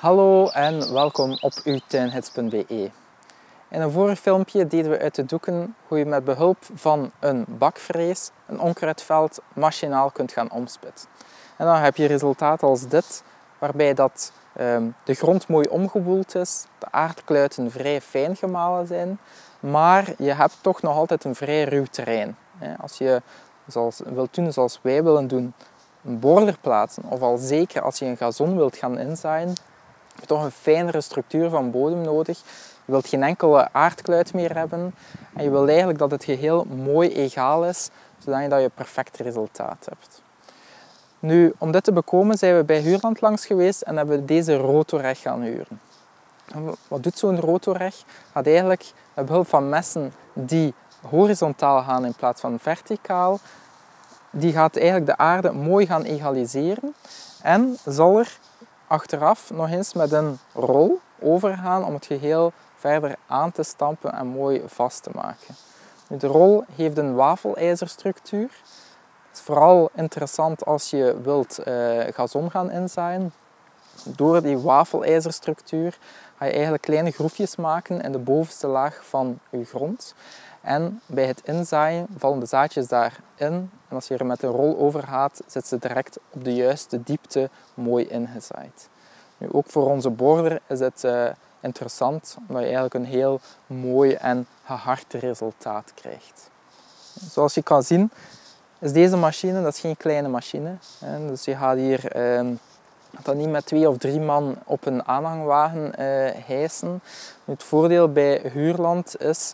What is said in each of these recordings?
Hallo en welkom op uwtuingids.be. In een vorig filmpje deden we uit de doeken hoe je met behulp van een bakvrees een onkruidveld machinaal kunt gaan omspitten. En dan heb je resultaat als dit, waarbij dat, de grond mooi omgewoeld is, de aardkluiten vrij fijn gemalen zijn, maar je hebt toch nog altijd een vrij ruw terrein. Als je wilt doen zoals wij willen doen, een border plaatsen, of al zeker als je een gazon wilt gaan inzaaien, heb je toch een fijnere structuur van bodem nodig. Je wilt geen enkele aardkluit meer hebben en je wilt eigenlijk dat het geheel mooi egaal is, zodat je perfect resultaat hebt. Nu, om dit te bekomen zijn we bij Huurland langs geweest en hebben we deze rotoreg gaan huren. Wat doet zo'n rotoreg? Gaat eigenlijk met behulp van messen die horizontaal gaan in plaats van verticaal, die gaat eigenlijk de aarde mooi gaan egaliseren en zal er achteraf nog eens met een rol overgaan om het geheel verder aan te stampen en mooi vast te maken. Nu, de rol heeft een wafelijzerstructuur. Het is vooral interessant als je wilt gazon gaan inzaaien. Door die wafelijzerstructuur ga je eigenlijk kleine groefjes maken in de bovenste laag van je grond. En bij het inzaaien vallen de zaadjes daarin. En als je er met een rol over gaat, zit ze direct op de juiste diepte mooi ingezaaid. Nu, ook voor onze border is het interessant, omdat je eigenlijk een heel mooi en gehard resultaat krijgt. Zoals je kan zien, is deze machine, dat is geen kleine machine. Dus je gaat hier dat niet met 2 of 3 man op een aanhangwagen hijsen. Het voordeel bij Huurland is,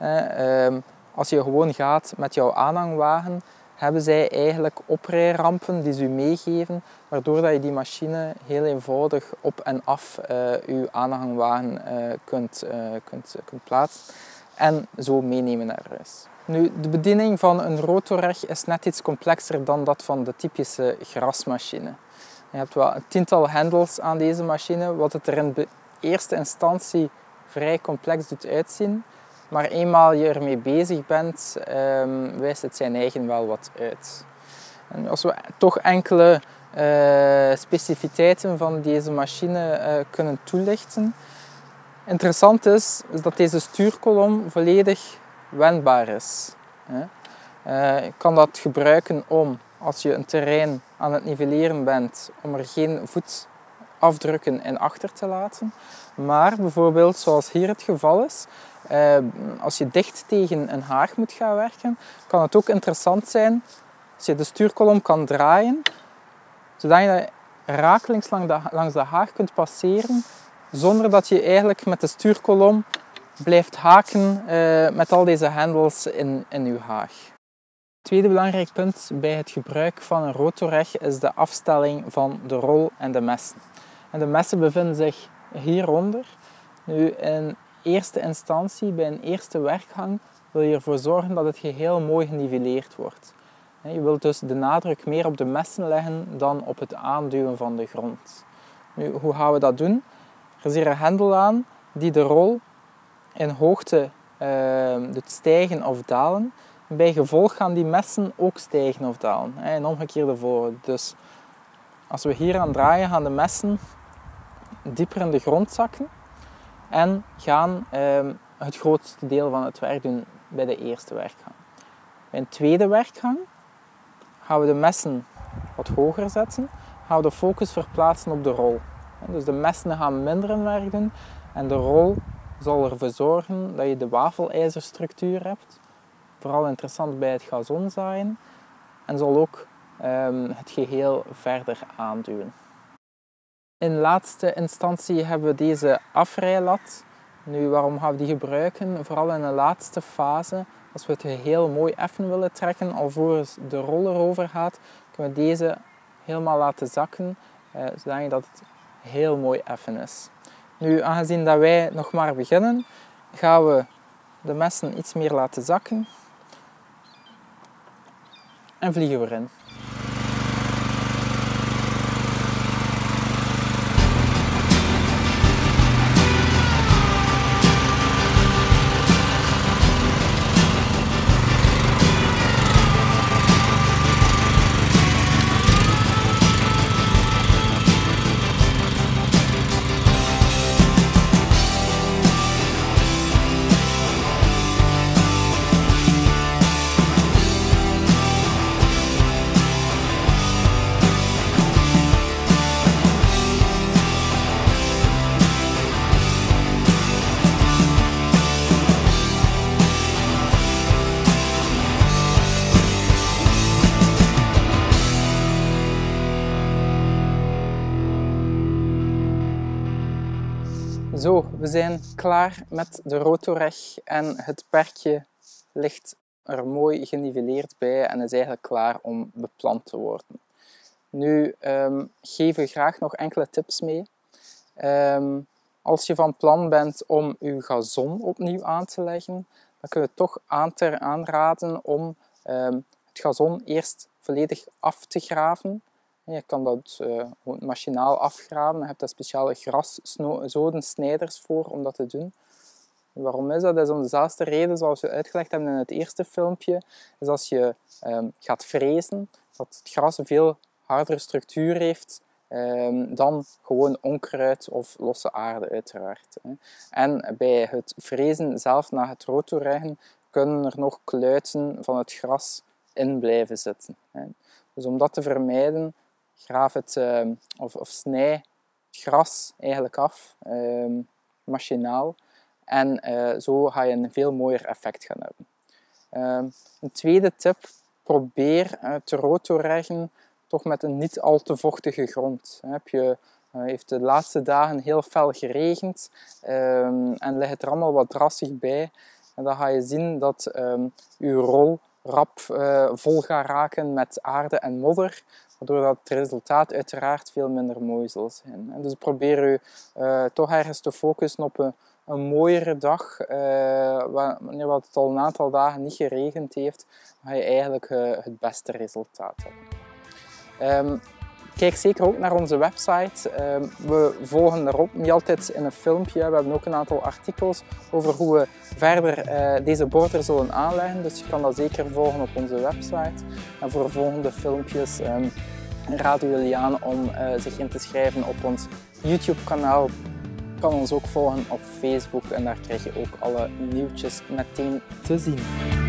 als je gewoon gaat met jouw aanhangwagen, hebben zij eigenlijk oprijrampen die ze u meegeven, waardoor dat je die machine heel eenvoudig op en af je aanhangwagen kunt plaatsen en zo meenemen naar huis. Nu, de bediening van een rotoreg is net iets complexer dan dat van de typische grasmachine. Je hebt wel een 10-tal hendels aan deze machine, wat het er in eerste instantie vrij complex doet uitzien. Maar eenmaal je ermee bezig bent, wijst het zijn eigen wel wat uit. En als we toch enkele specificiteiten van deze machine kunnen toelichten. Interessant is dat deze stuurkolom volledig wendbaar is. Je kan dat gebruiken om, als je een terrein aan het nivelleren bent, om er geen voetafdrukken in achter te laten. Maar bijvoorbeeld, zoals hier het geval is, als je dicht tegen een haag moet gaan werken, kan het ook interessant zijn als je de stuurkolom kan draaien, zodat je rakelings langs de haag kunt passeren, zonder dat je eigenlijk met de stuurkolom blijft haken met al deze hendels in je haag. Het tweede belangrijk punt bij het gebruik van een rotoreg is de afstelling van de rol en de messen. En de messen bevinden zich hieronder. Nu, in eerste instantie, bij een eerste werkgang, wil je ervoor zorgen dat het geheel mooi geniveleerd wordt. Je wilt dus de nadruk meer op de messen leggen dan op het aanduwen van de grond. Nu, hoe gaan we dat doen? Er is hier een hendel aan die de rol in hoogte doet stijgen of dalen. Bij gevolg gaan die messen ook stijgen of dalen. In omgekeerde volgorde. Dus als we hier aan draaien, gaan de messen dieper in de grond zakken en gaan het grootste deel van het werk doen bij de eerste werkgang. Bij een tweede werkgang gaan we de messen wat hoger zetten, gaan we de focus verplaatsen op de rol. Dus de messen gaan minder in werk doen en de rol zal ervoor zorgen dat je de wafelijzerstructuur hebt. Vooral interessant bij het gazonzaaien en zal ook het geheel verder aanduwen. In laatste instantie hebben we deze afrijlat. Nu, waarom gaan we die gebruiken? Vooral in de laatste fase, als we het geheel mooi effen willen trekken, alvorens de rol erover gaat, kunnen we deze helemaal laten zakken, zodat het heel mooi effen is. Nu, aangezien dat wij nog maar beginnen, gaan we de messen iets meer laten zakken en vliegen we erin. Zo, we zijn klaar met de rotoreg en het perkje ligt er mooi geniveleerd bij en is eigenlijk klaar om beplant te worden. Nu geven we graag nog enkele tips mee. Als je van plan bent om je gazon opnieuw aan te leggen, dan kunnen we toch aanraden om het gazon eerst volledig af te graven. Je kan dat gewoon machinaal afgraven. Je hebt daar speciale graszodensnijders voor om dat te doen. Waarom is dat? Dat is om dezelfde reden zoals we uitgelegd hebben in het eerste filmpje. Is als je gaat frezen, dat het gras een veel hardere structuur heeft dan gewoon onkruid of losse aarde uiteraard. En bij het frezen zelf na het rotorreggen kunnen er nog kluiten van het gras in blijven zitten. Dus om dat te vermijden, graaf het of snij het gras eigenlijk af, machinaal. En zo ga je een veel mooier effect gaan hebben. Een tweede tip, probeer te rotorreggen toch met een niet al te vochtige grond. Heeft de laatste dagen heel fel geregend en ligt het er allemaal wat drassig bij. En dan ga je zien dat je rol rap vol gaat raken met aarde en modder, waardoor dat het resultaat uiteraard veel minder mooi zal zijn. En dus probeer je toch ergens te focussen op een mooiere dag, wanneer het al een aantal dagen niet geregend heeft, dan ga je eigenlijk het beste resultaat hebben. Kijk zeker ook naar onze website. We volgen daarop, niet altijd in een filmpje. We hebben ook een aantal artikels over hoe we verder deze border zullen aanleggen. Dus je kan dat zeker volgen op onze website. En voor volgende filmpjes raden we jullie aan om zich in te schrijven op ons YouTube-kanaal. Je kan ons ook volgen op Facebook en daar krijg je ook alle nieuwtjes meteen te zien.